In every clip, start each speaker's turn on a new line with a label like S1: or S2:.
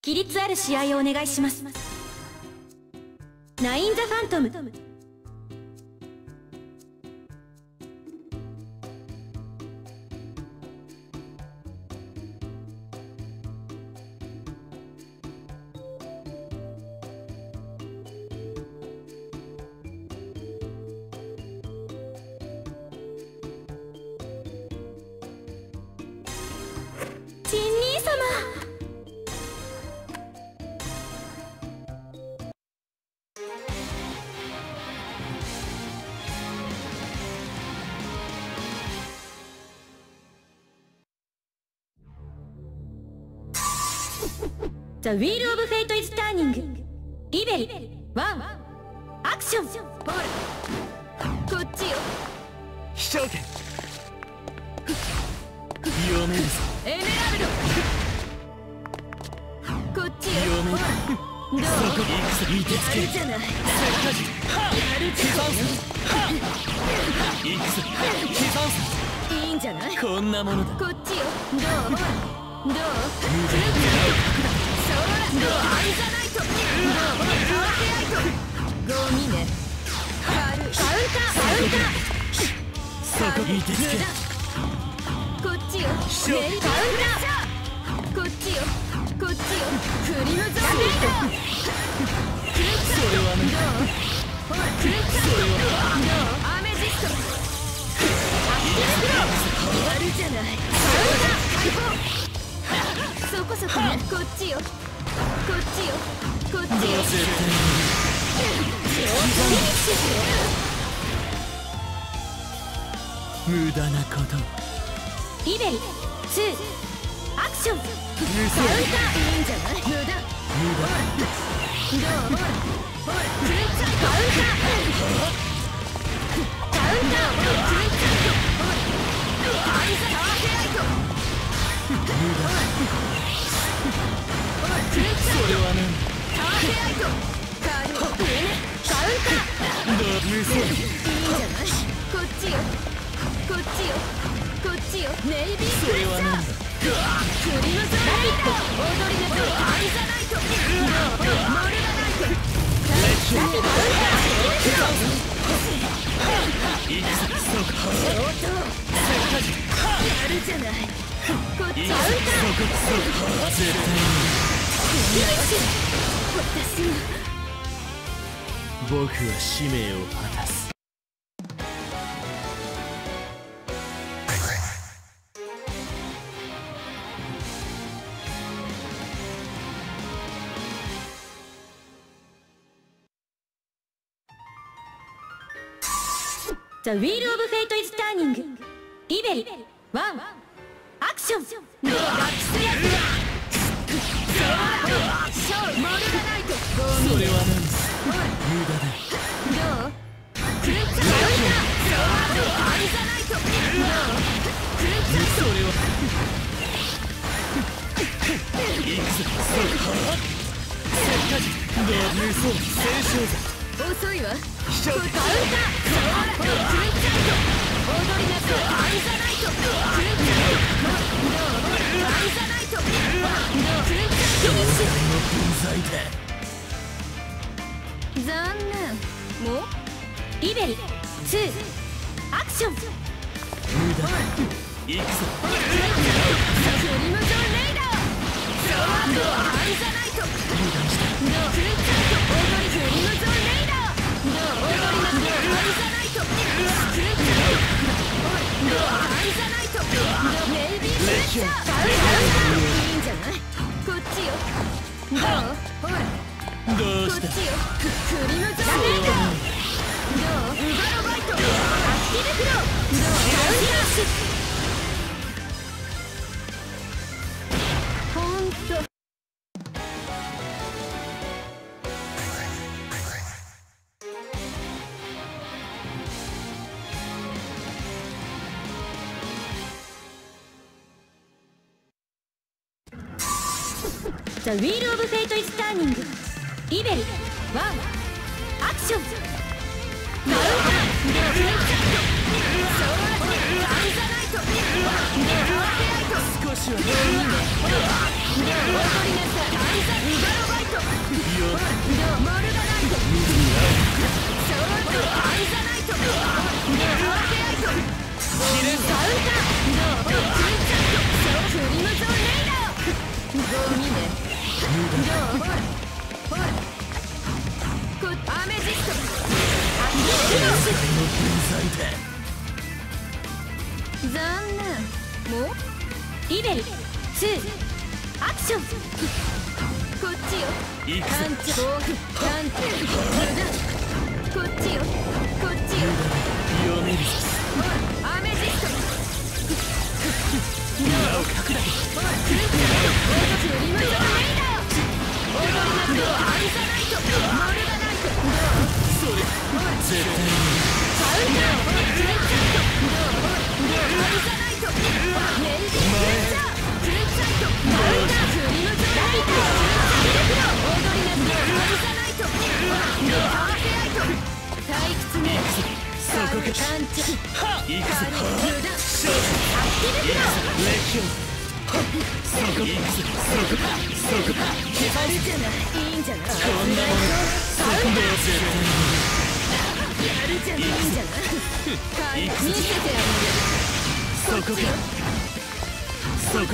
S1: 規律ある試合をお願いします。ナイン・ザ・ファントム。チン兄様。The Wheel of Fate is turning. リベル1アクション。ボールこっちよ。
S2: 飛翔剣読めるぞ。
S1: エメラルドこっちよ。
S2: 読める。
S1: どう
S2: そこに行くぞ。見てつけ
S1: やるじゃない。
S2: せっかじは
S1: やるじゃない。
S2: 行くぞ。刻むぞ。
S1: いいんじゃない。
S2: こんなものだ。
S1: こっちよ。どうどう
S2: 無駄に
S1: そうだ。どうアイザナイト。どうカワヘアイト。ゴミね。カウンター
S2: そこ見てつけ。
S1: こっちよ。
S2: 勝負
S1: カウンターこっちよ。こっちよ。振りのゾーンクルンチャイト。どうほらクルンチャイト。どうアメジスト。アクティブフローやるじゃない。カウンター解放。そこそこね。こっちよ。こっちよ。こっちよ。
S2: もう絶対に
S1: フィニッシュ。
S2: 無駄なこと
S1: リベル2アクション。カウンターいいんじゃない。無駄。どうほらクルンチャイト。カウンタークルンチャイト。アイザカワヘアイト。クルンチャイト。
S2: それはね
S1: カワヘアイト。カウンター
S2: どう無双
S1: いいんじゃない。こっちよ。こっちよ。こっちよ。ネイビー
S2: それはなんだ。
S1: クリムゾンライト。踊りなさい。アイザナイト。モルガナイト。ラピッド。
S2: 行くぞ。そこ
S1: やるじゃない。こっちよ。
S2: そこ絶対に
S1: 私も
S2: 僕は使命を果たす。
S1: The Wheel of Fate is turning. リベル1アクション。ノーガッツヤクショーモルガナイト。
S2: それはなんだ。無駄だ。
S1: どうクルンチャイト。アイザナイト。どうクルンチャイト。
S2: それは行くぞ。そこせっかじどう無双戦勝だ。
S1: 遅いわ。
S2: 飛翔剣
S1: カウンタークルンチャイト。踊りなさい。アイザナイト。クルンチャイト。どうアイザナイト。どうクルンチャイト。フィニッシュ。
S2: の分際で
S1: 残念。もうリベル2アクション。
S2: 無駄だ。行くぞ。
S1: クリムゾンレイダー。どうアイザナイト。どうクルンチャイト。踊りクリムゾンレイダー。どう踊りなさい。アイザナイト。クルンチャイト。どうアイザナイト。どうネイビーフレッシャー。カウンターいいんじゃない。こっちよ。どうほら
S2: どう
S1: こっちよ。
S2: した。
S1: クリムゾンレイダー。どうウバロバイト。アクティブフロー。どうカウンターシュ。ほんとThe Wheel of Fate is turning. リベル1アクション。カウンター
S2: 少しは
S1: 踊りなさい。アイザナモルガナイトソードアンザナイトパーフェアイトカウンタークンチャットソーフリムゾンレイダーゴミねほらアメジスト残念もうリベル2アクションこっちよカンチャカンチャこっちよこっちよほらアメジストほらクンチャットオートフリムゾンレイダーオートマットアンザナイトモルガナイトそれほら絶対にカウンタークンチャットアンザナイトメンディクンチャークンチャットマウンターフリムゾンレイダーオードリナスアンザナイトパーフェアイト退屈ねカンチャカル無駄アクティブフローあるじゃないいいんじゃないこんなものやるじゃないいいんじゃない見せてあげるそこかそこか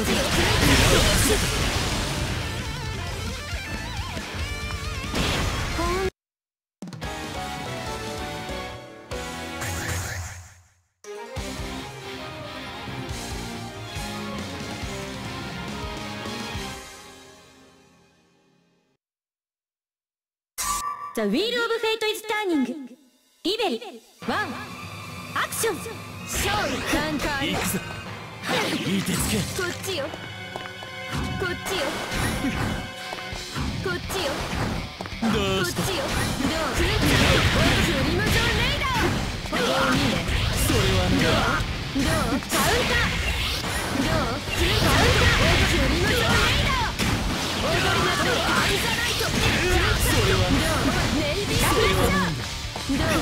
S3: The Wheel of Fate is turning. リベル1アクション
S1: 勝利段階
S2: 行くぞいい手つけ
S1: こっちよこっちよこっちよ
S2: ど
S1: こ
S2: うした
S1: っちよどうクルッとフリムゾンレイダーゴミね
S2: それはね
S1: どうカウンターどうクルッカウンターフリムゾンレイダーオードリナスアンザナイト
S2: それは
S1: どうネイビークルッチャーどうカウンター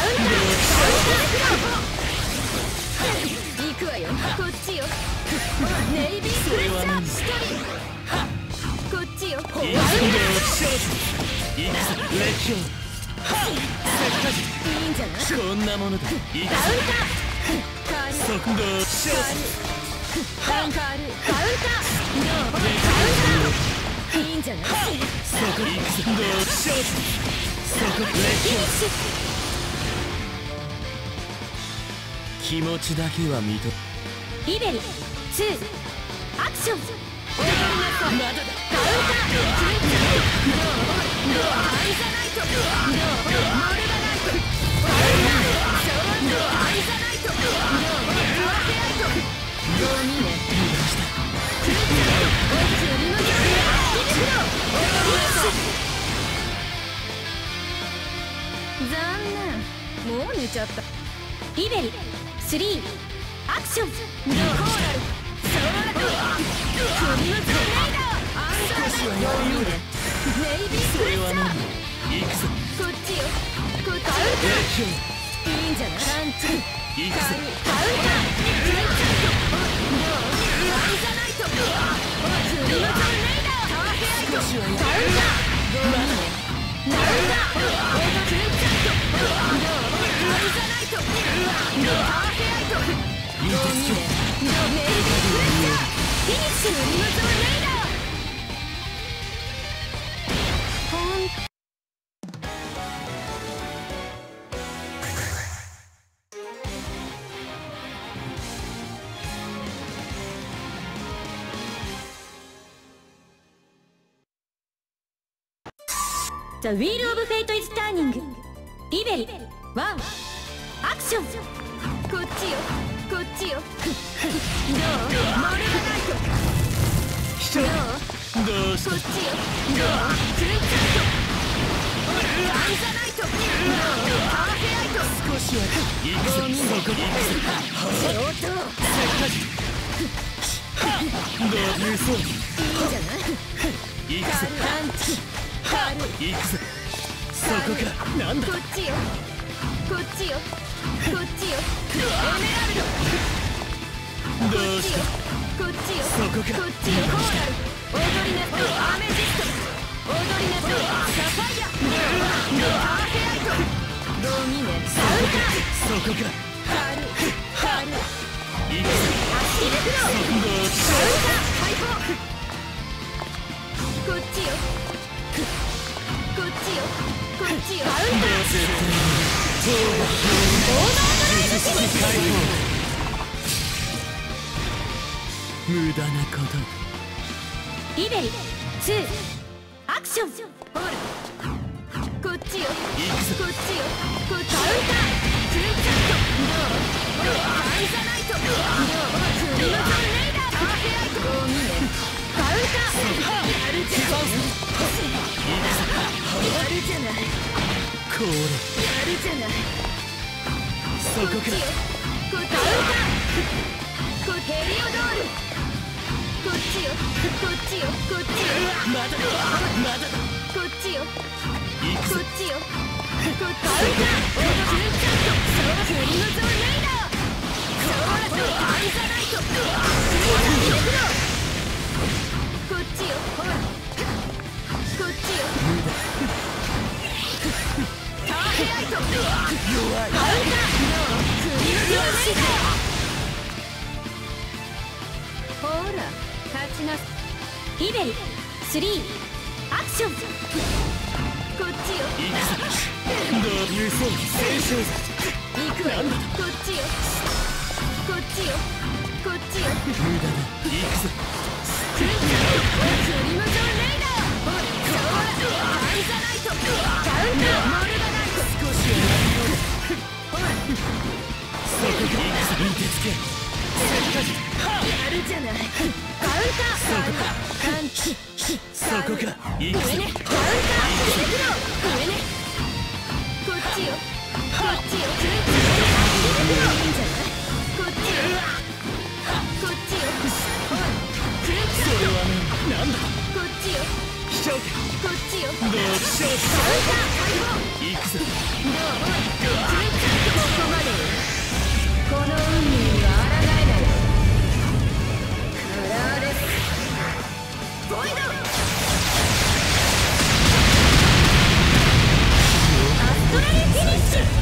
S1: 行くわよこっちよネイビークルッチャー一人こっちよカウンター
S2: いいぞレッキョ
S1: いいんじゃない
S2: こんなものだ行くぞ
S1: カウンターカール
S2: 速度勝負
S1: カウンターどうカウンターいいんじゃない
S2: そこ行くぞどう勝負そこレッキョ気持ちだけは認め
S3: リベル2アクション
S1: まだだカウンターどうアンザナイトどうモルガナイトカウンターショーンドアンザナイトどうパーフェアイトゴミねクルッチャーオーツリムゾンアクティブフローオートマット残念もう寝ちゃった
S3: リベル3アクション
S1: どうコーラルソーラドクリムゾンレイダーアンザナイトゴミねネイビークルッチャー
S2: 行くぞ
S1: こっちよこっちよ
S2: レッキョ
S1: いいんじゃないカンチ
S2: 行くぞ
S1: カウンタークルッチャーどうアンザナイトクリムゾンレイダーパーフェアイトカウンターゴミねナウンダークルッチャーどうアンザナイトパーフェアイトゴミねネイビークルッチャーフィニッシュクリムゾンレイダー
S3: The Wheel of Fate is turning. リベル1アクション
S1: こっちよこっちよどうモルガナイトどう
S2: どうした
S1: こっちよどうクルッチャットアンザナイトどうパーフェアイト
S2: 少しは行くぞそこ行くぞ
S1: 相当
S2: どう無双
S1: いいんじゃない
S2: 行くぞ
S1: カンチカル
S2: 行くぞそこかなんだ
S1: こっちよこっちよこっちよエメラルド
S2: どうした
S1: こっちよ
S2: そこか
S1: こっちよコーラルオードリナスアメジスト踊りなさい。サファイアパーフェライトドミネ
S2: そこか
S1: 軽
S2: いくぜ
S1: 足入れくろカウンター解放こっちよこっちよこっちよカウンターオーバードライブシステム
S2: 無駄なこと
S3: リベル2アクション。
S1: ほらこっちよ
S2: いくぞ
S1: こっちよこっちカウンターフルチャットどうアイザナイトどうクリムゾンレイダーパーフェライトゴミねカウンターやるじゃんやるじゃない
S2: これ
S1: やるじゃない
S2: そこか
S1: こっちよこっちカウンターこっヘリオドールこっちよこっちよこっちよ
S2: まだ
S1: こっちよ
S2: いくぞ
S1: こっちよこっちカウンターオートフルチャットクリムゾンレイダーソーラとアイザナイトクリムゾンレイダーこっちよほらこっちよターフェライトカウンタークリムゾンレイダーほら勝ちなさい
S3: リベル3アクション。
S1: こっちよ
S2: いくぞ無双戦勝
S1: 行くわよこっちよこっちよこっちよ
S2: 無駄だいくぞ
S1: クリムゾンレイダーほらソーラアイザナイトカウンターモルガナイト
S2: 少し
S1: ほら
S2: そこかいくぞ見てつけ
S1: やるじゃないカウンターカンチ
S2: そこかいくぞ
S1: 上ねカウンター入れてろ上ねこっちよこっちよ入れてろいいんじゃないこっちよこっちよおいクルンチャ
S2: それはなんだ
S1: こっちよ
S2: 勝負
S1: こっちよ
S2: どう勝負
S1: カウンター解放
S2: いくぞ
S1: どうおいクルンチャここまでよこの運命には抗えないカラーレスボイドアストラルフィニッシュ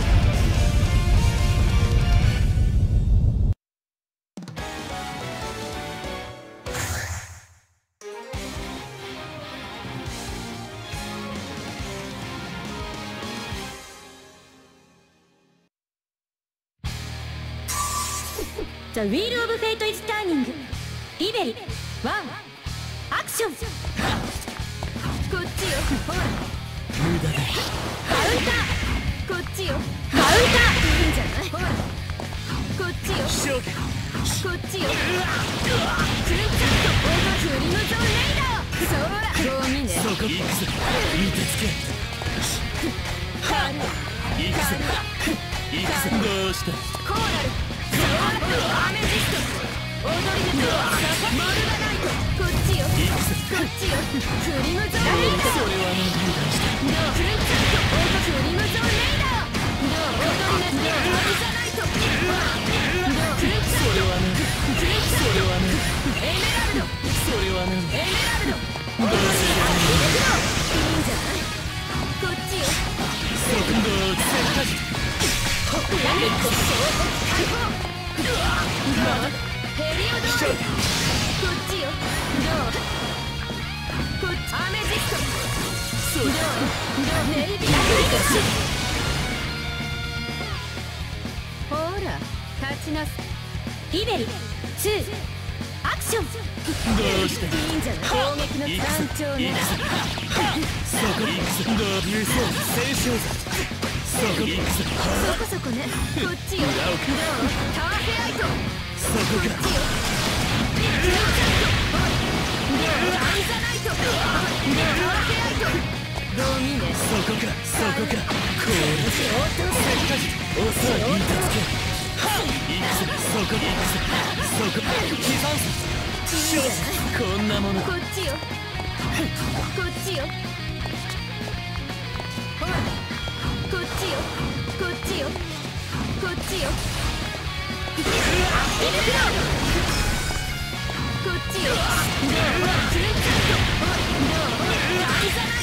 S3: The Wheel of Fate is turning リベル1アクション。
S1: こっちよほら
S2: 無駄だ
S1: カウンターこっちよカウンターいいんじゃないほらこっちよ
S2: 勝負
S1: こっちよクルンチャットオートフリムゾンレイダーソーラゴミね
S2: そこいくぞ見てつけいくぞいくぞどうした
S1: コーラルソーラアメジスト踊りでモルガナイトこっちよこっちよクリムゾンレイダー
S2: それは油断した
S1: どうクルンチャットオートフリムゾンレイダーどう踊りでアリザナイトどうクルンチャット
S2: それは
S1: クルンチャットエメラルド
S2: それは
S1: エメラルドオートシーター入れてろいいんじゃないこっちよ
S2: そこどうせっかく
S1: ラミック解放ヘリオドールこっちよどうこっちアメジストどうネイビーフリッシュほら立ちなさい
S3: リベル2アクション。
S2: どうした
S1: いいんじゃない攻撃の山頂なら
S2: そこいくぞどう無双戦勝そこいくぞ
S1: そこそこねこっちよどうターフェライト
S2: そこか
S1: こっちよクルンチャットおいどうアイザナイトどうターフェライトゴミね
S2: そこかそこかこれせっかくおさ見てつけいくぞそこいくぞそこ刻ん
S1: いいんじゃない
S2: こんなもの
S1: こっちよこっちよほらこっちよこっちよこっちよ入れてろこっちよどうクルンチャットおいどうアイザナイト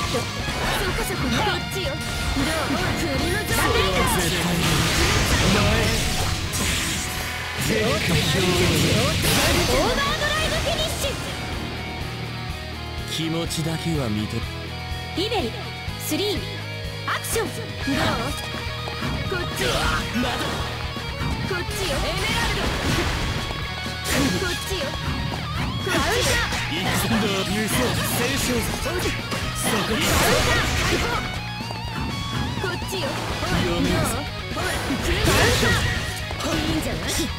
S1: ト、そこそこね。こっちよ。どうもクリムゾンレイダー。
S2: 絶対
S1: オーバードライブフィニッシュ。
S2: 気持ちだけは認め
S3: リベル3アクション。
S1: どう？こっちよ。
S2: まだ
S1: こっちよ。エメラルド。こっちよ。こっちよ。
S2: いつも優勝戦勝そこ
S1: こっちよ。
S2: 読めるぞ
S1: いいんじゃない？
S2: そこ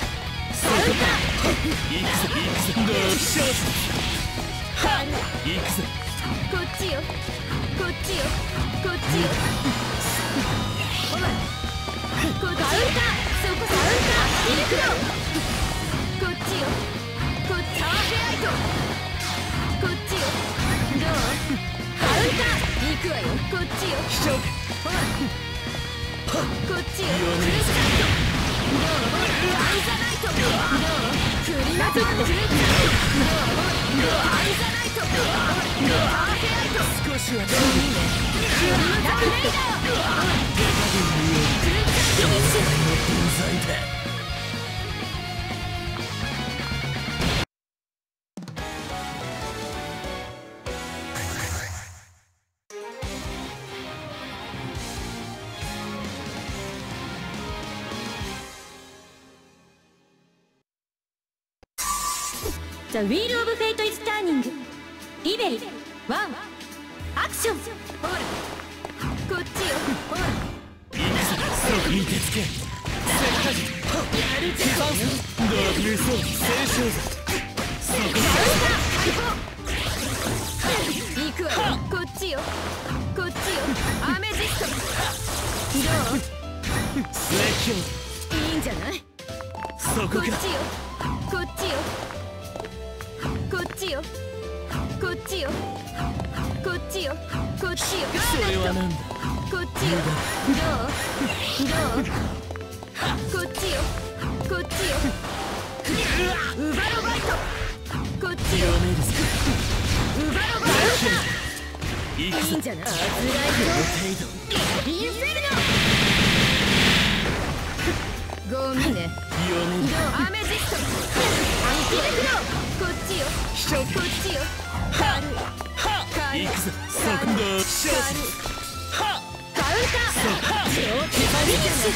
S2: いくぞどうしよういくぞ
S1: こっちよ。こっちよ。こっちよ。おい。こっちよ。そこそこ。行くよ。こっちよ。こっち。ハーフライト。こっちよ。どう？カウンター。行くわよ。こっちよ。
S2: しちゃおう
S1: おい。こっちよ。クリスタルト。どう？アンザナイト。どう？クリマゾン。クリスタルト。どう？アンザナイト。どう？ハーフライト。
S2: 少しは
S1: クリマゾンレイダー。クリスタルト。フィニッシュ。
S2: 天才だ
S3: ザ・ウィール・オブ・フェイト・イズ・ターニングリベル1アクション。
S1: ほら。こっちよ。ほら。
S2: そう見てつけせっかじ
S1: やるじゃん。
S2: どう優勝戦勝そこ
S1: 行くわよ。こっちよ。こっちよ。アメジスト。どう？
S2: 熱狂
S1: いいんじゃない？
S2: そこか
S1: こっちよ。こっちよ。こっちよ。こっちよ。こっちよ。こっちよ。
S2: それはなんだ
S1: こっちよ。どう？こっちよ。こっちよ。ウバロバイト。こっちよ。
S2: 読めるぞ
S1: ウバロバイト。
S2: いくぞ
S1: いいんじゃない？アズライ
S2: 程
S1: ト。インフェルノ。ゴミね。
S2: 度読める
S1: どう？アメジスト。アンティレクロ。こっちよ。こっちよ。軽い。軽い。
S2: いくぞそこどうしよう
S1: カウンター。超手張りです。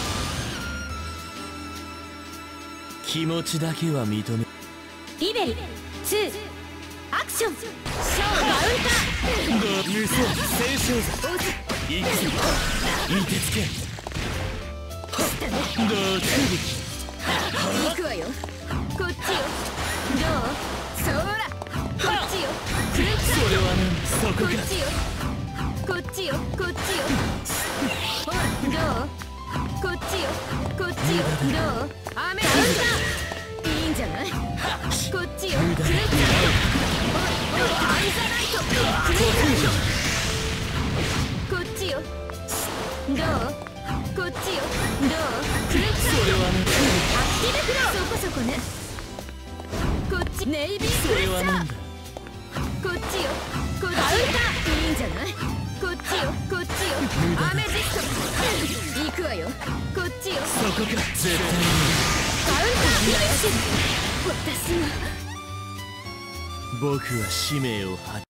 S2: 気持ちだけは認め
S3: リベル2アクション。
S1: ショーカウンター。
S2: どう優勝戦勝いくぞ見てつけどう
S1: 行くわよ。こっちよ。どう？そら。こっちよ。クルッ
S2: それはなんそこか
S1: こっちよ。こっちよ。こっちよ。ほら。どう？こっちよ。こっちよ。どう？アメカウンター。いいんじゃない？こっちよ。クルッおいおい。アンザナイト。クルッこっちよ。どう？こっちよ。どう？クルッ
S2: それはなん
S1: アクティブフロー。そこそこね。こっちネイビー
S2: そ
S1: プレッサー。
S2: れはなんだ
S1: こっちよ。こっちよ。いいんじゃない？こっちよ。こっちよ。アメジスト。行くわよ。こっちよ。
S2: そこか絶対に
S1: カウンターフィニッシュ。私が
S2: 僕は使命を果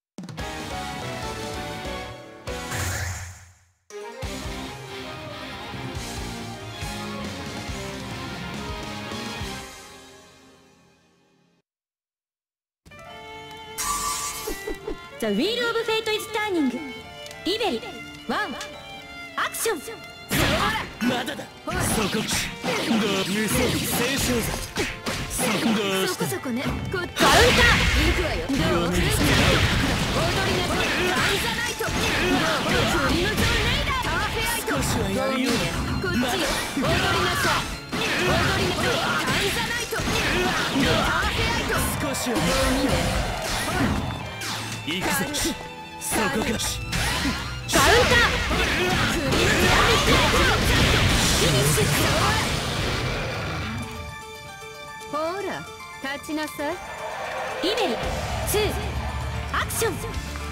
S3: ザ・ウィール・オブ・フェイト・イズ・ターニングリベル1アクション。
S2: まだだそこどう優勝戦勝どうした
S1: そこそこね。こっちカウンター。行くわよ。どう？クリスタルト。踊りなさい。アンザナイト。どう？クリムゾンレイダー。ターフェアイト。
S2: 少しはやるよ
S1: こっちよ。踊りなさい。踊りなさい。アンザナイト。どう？ターフェアイト。
S2: 少しは
S1: ゴミね。
S2: いくぞそこか
S1: カウンター。クリムゾンレイダー。フィニッシュ。ほら、立ちなさい。
S3: リベル2アクション。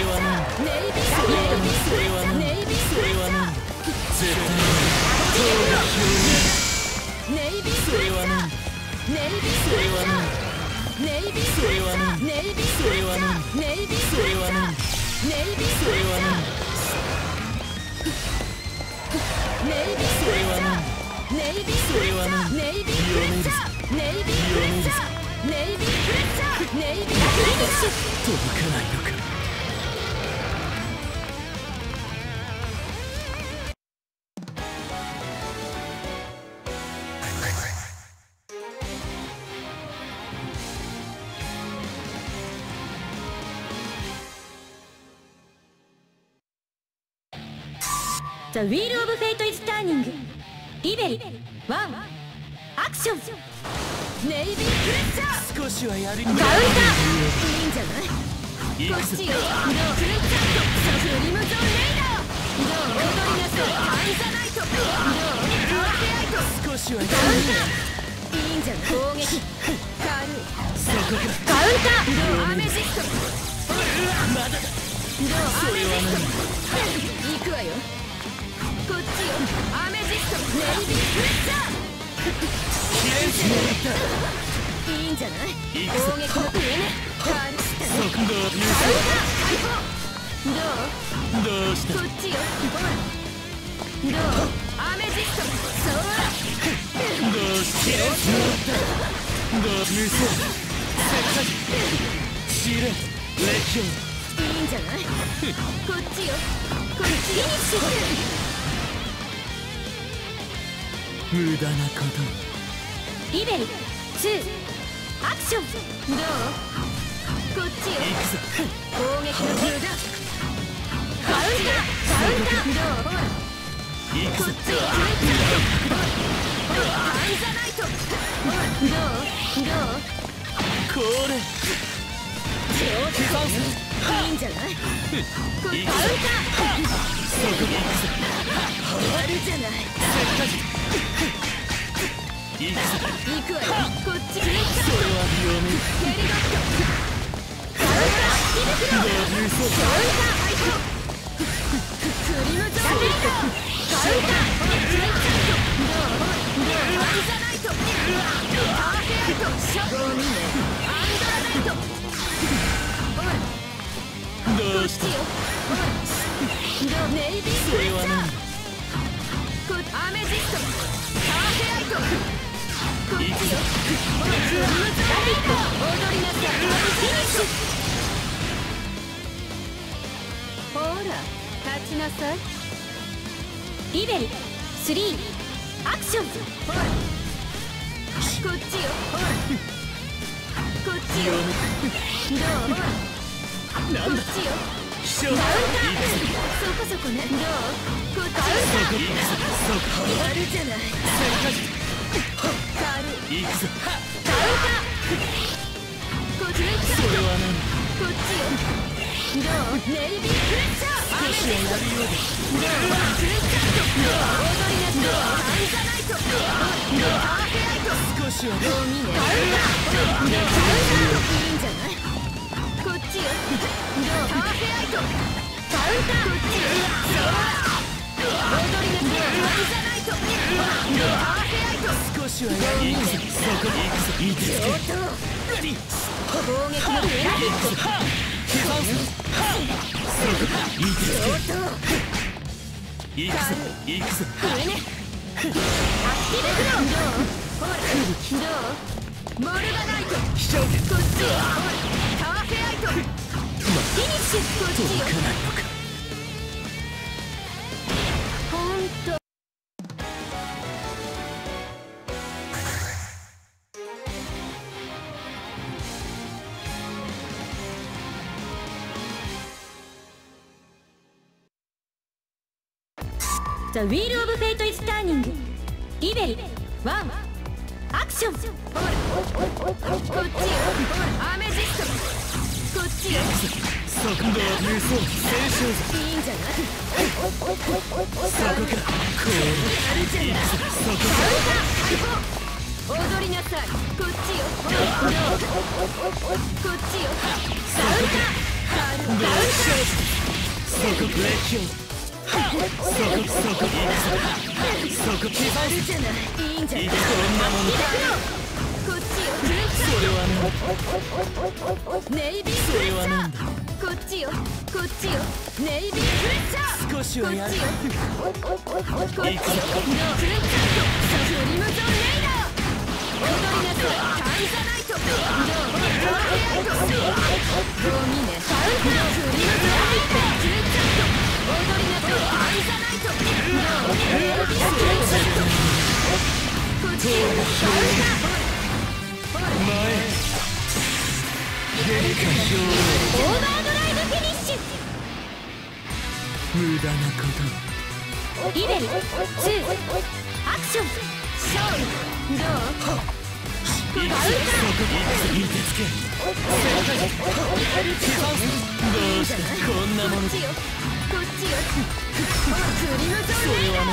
S2: はない
S1: ネイビースレッチャーネイビースレッチャー
S2: 絶対
S1: ネイビースレッチャーネイビースレッチャーネイビースレッチャーネイビースレッチャーネイビースレッチャーネイビースレッチャーネイビースレッチャーネイビースレッチャーネイビースレッチャーネイビースレッチャーネイビースレッチャーネイビースレッチャーネイビースレッチャー
S2: 届かないのか。
S3: The Wheel of Fate is turning. リベル1アクション。
S1: ネイビープレッシャー
S2: 少しはやるんだ。
S3: カウンター。
S1: いいんじゃないこっちよどうクルッチャットサフリムゾンレイダーどう踊りなさいハンザナイトどうクワテアイト
S2: 少しはやるん
S1: カウンターいいんじゃない攻撃軽い
S2: そこか。
S3: カウンター。
S1: どうアメジスト
S2: まだだ。
S1: どうアメジスト行くわよこっちよアメジストネイビープレッシャー
S2: 記念しもらった。
S1: いいんじゃない
S2: 行くぞ
S1: 攻撃の上ね軽したね
S2: そこが優
S1: カウンター解放どう
S2: 勝。どうした。
S1: こっちよほらどうアメジストそうだ
S2: どうして。記念しもらった。どう無双。せっかく。試練。列強。
S1: いいんじゃないこっちよこっちよ
S2: 無駄なこと。
S3: リベル2アクション。
S1: どうこっちよ
S2: 行くぞ。
S1: 攻撃の無駄
S3: カウンター。
S1: どうほら
S2: 行くぞ。
S1: こっちよほらハンザナイトほらどう
S2: これ。
S1: 上手いいんじゃない。こっちカウンター。
S2: そこに行くぜ。
S1: あるじゃない。
S2: 行くぜ。
S1: 行くわよ。こっちクリッカー。
S2: それは両面。
S1: メリゴット。カウンター。火袋。カウンターアイコ。クリムゾンレイダー。カウンター。クリッカート。アンザナイト。パーフェアイト。ショット。ゴミね。アンドラナイト。ほら。
S2: どうした。
S1: ネイビーフレッシャー。アメジスト。パーフェアイト。こっちよ。ほら、クリムゾンレイダー。踊りなさい。フィニッシュ。ほら、立ちなさい。
S3: リベル3アクション。
S1: ほら、こっちよ。ほら、こっちよ。どう？ほら、
S2: なんだ。
S1: こっちよ。
S2: 気象。
S1: カウンター。そこそこね。どう？こっちよ。
S2: そこに行くぜ。そこ。
S1: あるじゃない。軽い。
S2: 行くぜ。
S1: カウンター。こっちよ。
S2: それは何。
S1: こっちよ。どう？ネイビーフレッシャー。
S2: 少しはやるようだ。
S1: どう？クリッカート。どう？踊りなさい。アンザナイト。どう？パーフェアイト。
S2: 少しは
S1: ゴミね。カウンター。カウンター。いいんじゃない。こっちよ。どう？パーフェアイト。カウンター。こっちよ。踊りなさい。アンザナイト。パーフェアイト。
S2: 少しはやる。行くぜ。そこに行くぜ。いいですか。何。
S1: 攻撃のフェアヒット。
S2: そこ。いいですか。行くぜ。行くぜ。
S1: 上ね。アクティブフロー。どう？ほら。どう？モルガナイト。
S2: 気象。
S1: こっちよ。ほら。パーフェアイト。フィニッシュ。こっちよ。
S2: 届かないのか。
S1: ほんと。
S3: The Wheel of Fate is turning リベル1アクション。
S1: ほら。こっちよ。ほら。アメジスト。こっちよ。
S2: そこだ。無双戦勝
S1: いいんじゃない。
S2: そこか。こう。
S1: あるじゃない。
S2: そこか。
S1: 踊りなさい。こっちよ。ほら。こっちよ。カウンター。
S2: そこブレーキを。そこいいです。そこ刻
S1: あるじゃない。いいんじゃない。
S2: いいこんなもの。
S1: こっちよ。
S2: それは
S1: ネイビーフレッシャー。こっちよ。こっちよ。ネイビーフレッシャー。
S2: 少しはやる。
S1: こっちよ。こっちよ。フリムゾンレイダー。踊りなさい。カンザナイト。パーフェアイト。ゴミね。カウンター。フリムゾンレイダー。踊りなさい。カンザナイト。ネイビーフレッシャー。こっちよ。カウンター。
S2: 前
S3: オーバードライブフィニッシュ。
S2: 無駄なこと。
S3: リベル2アクション。
S1: 勝負。どう？
S2: いいです。そこいいです。どうしてこんなもの。
S1: こっちよ。こっちよ。クリムゾンレイダー。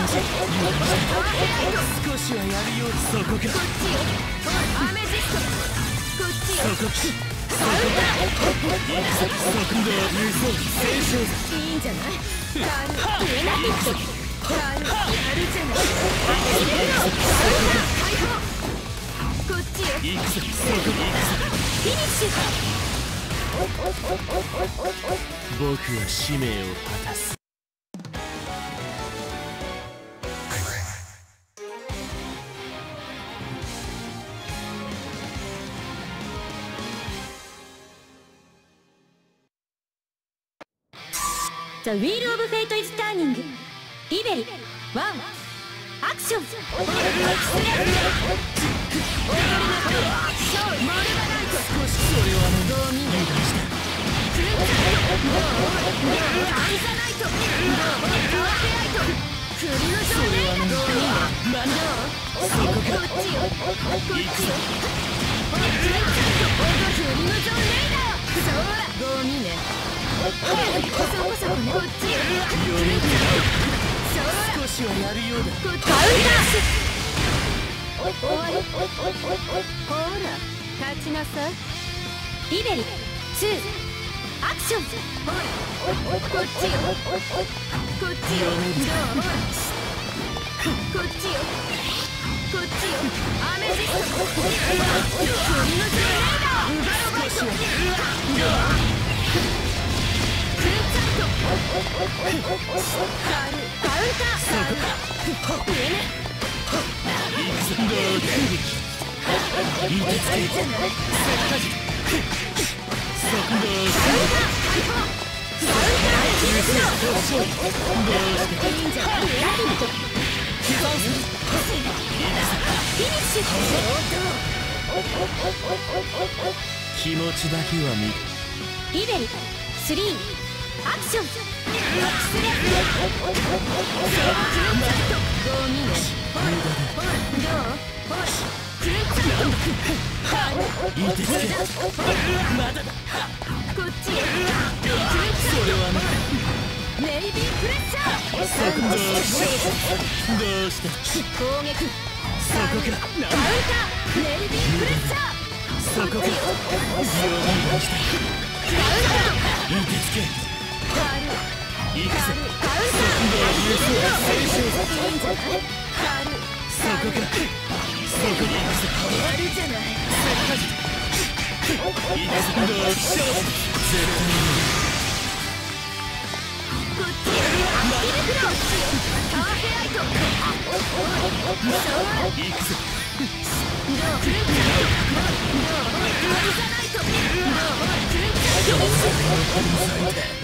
S2: 少しはやるよ。そこか。
S1: こっちよ。アメジスト。こっちよ。
S2: そこ。そこだ。いいです。そこだ。無双戦勝。
S1: いいんじゃない。カールエナティック。カールやるじゃない。解放。こっちよ。
S2: いくぜ。そこに行くぜ。
S3: フィニッシュ。
S2: 僕は使命を果たす。
S3: The Wheel of Fate is turning リベル1アクション。
S1: 踊りなさい。勝利。モルガナイト。
S2: 少しそれは
S1: ゴミね。クルンカイト。アンザナイト。パーフェアイト。クリムゾンレイダー。ゴミね。こっちよ。こっちよ。クルンカイト。クリムゾンレイダー。そうだ。ゴミね。 こそこねこっちよ
S2: 少しはやるようだ。
S1: カウンター終わりほら立ちなさい
S3: リベル2アクション。
S1: こっちよこっちよどうこっちよこっちよアメジスト振り向けレーダーウバロバイトクルンチャットカウンター上ねあれじゃない
S2: 気持ちだけは見る。
S3: リベル3アクション。
S2: いいですけどまだだ。
S1: こっちへ
S2: それは
S1: ネイビープレッシャー
S2: どうして
S1: 攻撃
S2: そこか
S1: カウンターネイビープレッシャー
S2: そこか
S1: こっちよ
S2: どうしたいいですけいくぞ
S1: カウンターいいんじゃない
S2: そこかそこに行くぞ
S1: あるじゃない
S2: いくぞどうしよう絶
S1: こっちへアクティブフローターフェアイト
S2: 対に行くぞ
S1: クルンチャットアルザナイトクルンチャット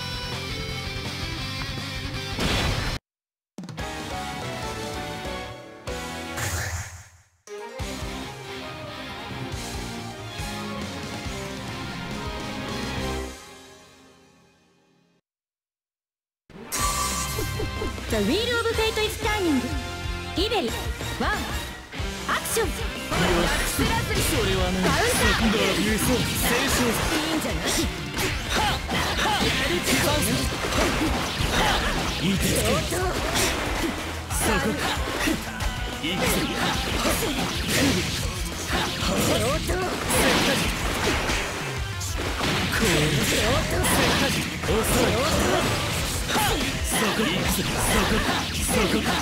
S3: The Wheel of Fate is turning リベル1アクション。
S2: それはな
S1: カウンター
S2: どういうそう青春
S1: いいんじゃない
S2: いいですけどそこかいくぞそこに行くぞそこか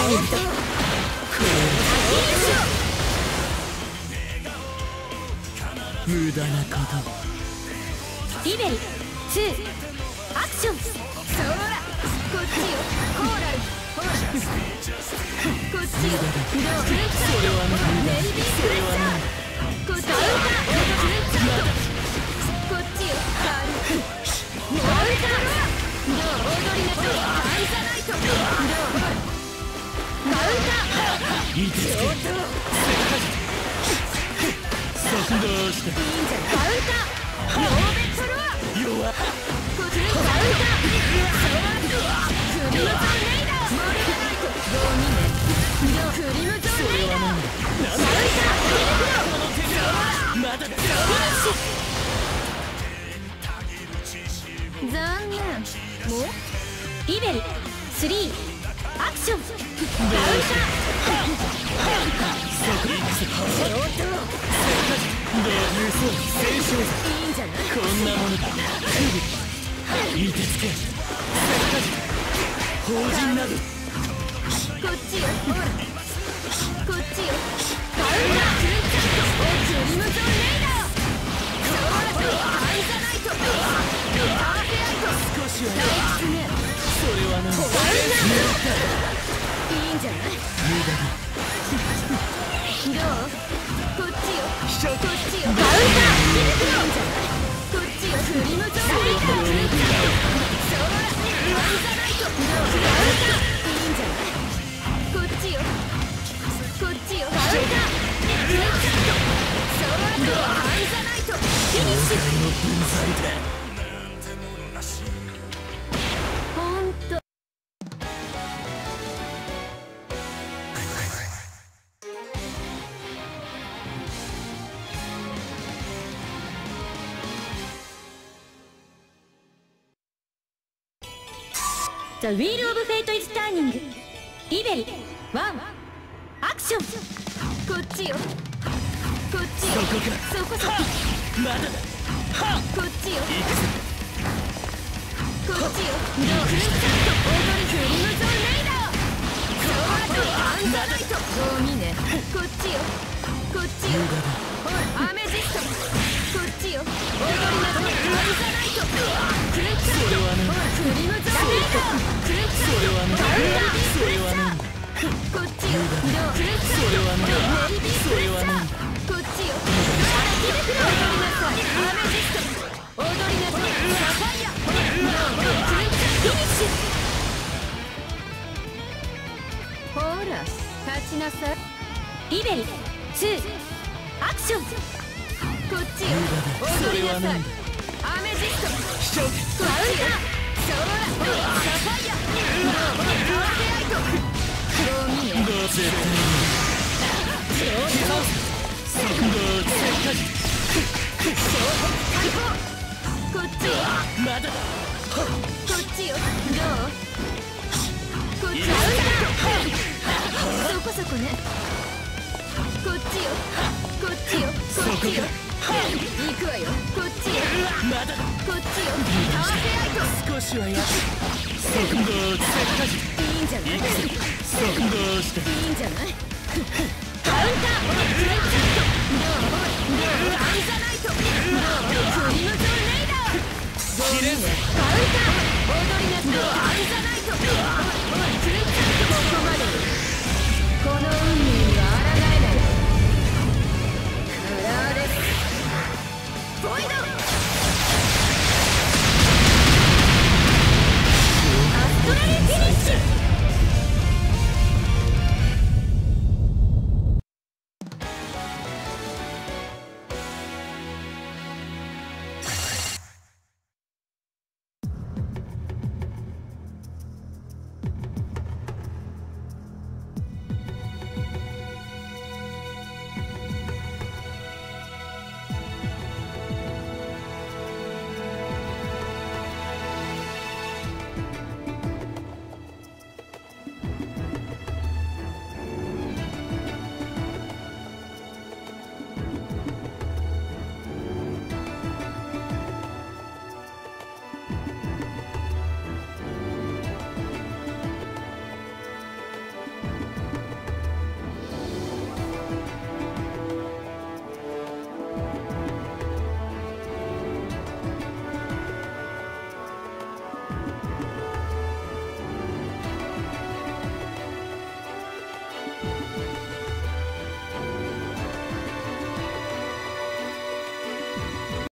S2: 無駄なこと
S3: リベル2アクション。
S1: そらこっちよコーラルほらこっちよクルンチャットネイビープレッシャーこっちよクルンチャットこっちよカールモールターどう踊りなさいアイザナイトどうカウンター
S2: いいですけどそこどうした
S1: いいんじゃないカウンターノーベットロア
S2: 弱っ
S1: こっちカウンタークリムゾンレイダーモルガナイトゴーミネクリムゾンレイダーカウンターフィルフロー
S2: まだだ
S1: 残念もう
S3: リベル3アクション。
S2: そこに行くぞどういうそう青春
S1: いいんじゃない
S2: こんなものだいいですけ法人など
S1: こっちよほらこっちよカウンタークルンチャットクリムゾンレイダーソーラとアイザナイトターフェアイト
S2: 少しは
S1: 大きね
S2: それはな無
S1: いいんじゃない
S2: 駄だ
S1: どうこっちよ
S2: しちゃう
S1: こっちよカウンターフィルフローじゃないこっちよクリムゾンレイダークルンチャットソーラアイザナイトどうカウンターいいんじゃないこっちよこっちよカウンタークルンチャットソーラとアイザナイトフィニッシュ
S2: の分際だ
S1: ほんと
S3: The Wheel of Fate is turning リベル1アクション。
S1: こっちよこっちよ
S2: そこか
S1: そこそこ
S2: まだだはっ
S1: こっちよ
S2: 行くぜ
S1: こっちよどうクルンチャット踊りフリムゾンレイダーソワードアンザナイトゴミねこっちよこっちよほらアメジストこっちよ踊りなぞアンザナイトクルンチャットほらフリムゾンレイダークルンチャットカウンター
S2: それはね
S1: こっちよどうクルンチャットネイビープレッシャーこっちよ踊りなさいアメジスト踊りなさいサファイアクルンチャットフィニッシュほら立ちなさい
S3: リベル2アクション。
S1: こっちよ踊りなさいアメジスト
S2: しちゃう
S1: こっちよソーラサファイアパワーヘアイトゴミね
S2: どう絶対にそこどう絶対に
S1: 解放こっちよ
S2: まだだ
S1: こっちよどうこっちよそこそこねこっちよこっちよこっちよ行くわよこっちよ
S2: まだだ
S1: こっちよパワーヘアイト
S2: 少しはやそこどう絶対に
S1: いいんじゃないい
S2: 行くぜそこどうして
S1: いんじゃないカウンタークレンチャット